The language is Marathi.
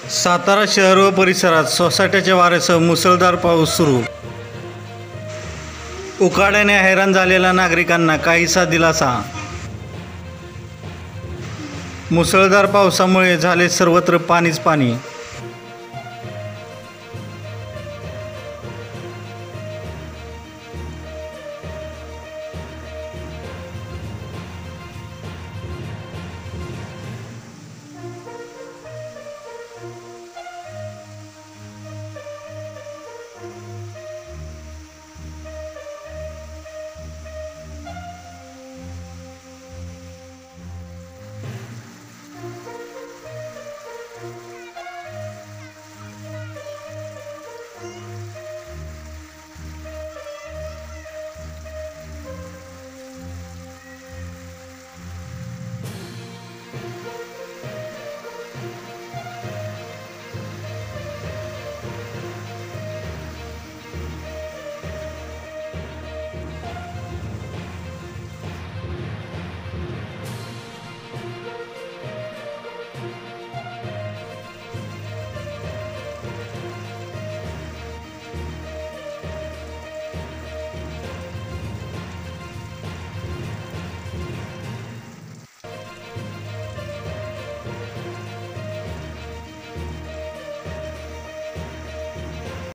सातारा शहर व परिसरात सोसाट्याच्या वाऱ्यासह मुसळधार पाऊस सुरू. उकाड्याने हैराण झालेल्या नागरिकांना काहीसा दिलासा. मुसळधार पावसामुळे झाले सर्वत्र पाणीच पाणी.